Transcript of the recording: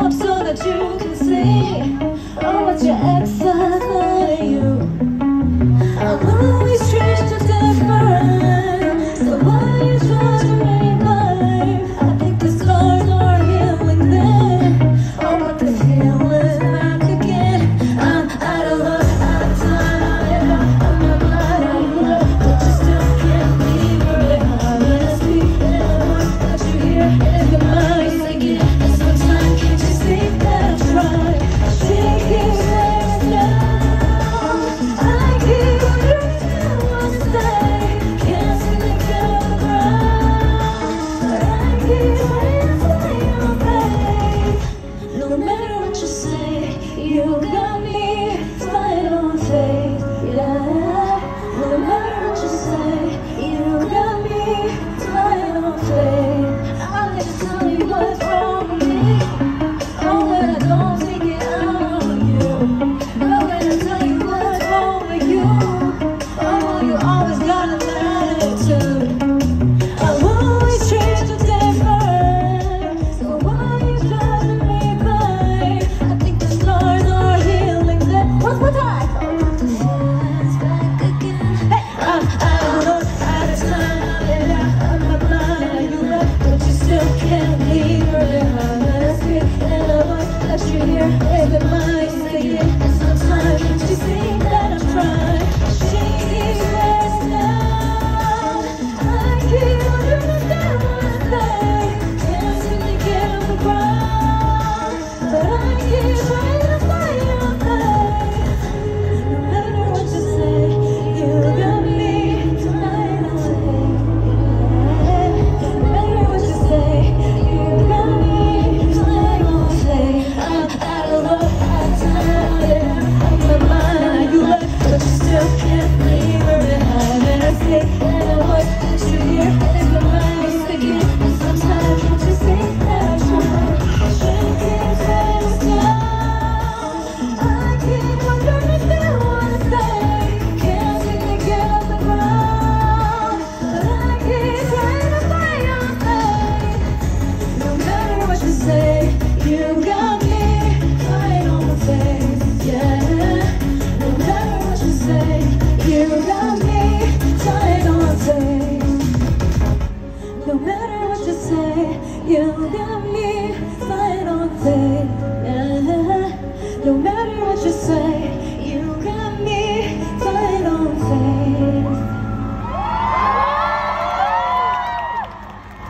up so that you can see what your ex has done to you. I'm always strange to different, so why you try to revive? I think the scars are healing then. Oh, but the feeling's back again. I'm out of luck, out of time. I'm not mad at you, but you still can't leave her behind. Let's be that you hear in your mind again. And sometimes can't you see that I try? She keeps saying no. I keep wondering what to say. Can't seem to get off the ground, but I keep waiting to stay on faith. No matter what you say, you got me flying on faith. Yeah. No matter what you say, you got me flying on faith. I'll just tell me what's wrong with me. Oh, when I don't take it out on you. Oh, when I tell you what's wrong with you. Oh, you always got an attitude. I'm always strange to different, so why you try to revive? I think the scars are healing then. What's my time? It's back again. Hey, I'm out of luck, out of time. Yeah, I'm not mad at you, but you still can't leave her behind. Let's be in a voice that you hear every mind again. And sometimes can't you see that I'm trying? She keeps saying no. I keep wondering what to say. Can't seem to get off the ground, but I keep trying to stay on faith. No matter what you say, you got me flying on faith. No matter what you say, you got me flying on faith. I'm out of luck, out of time. Yeah, I'm not mad at you, but you still can't leave her behind. And I say, and what did you hear? It's my mind again. And sometimes can't you see that I try? She keeps saying no. I keep wondering what to say. Can't seem to get off the ground, but I keep trying to stay on faith. No matter what you say, you got me flying on my face. Yeah. No matter what you say, you got me flying on my face. No matter what you say, you got me flying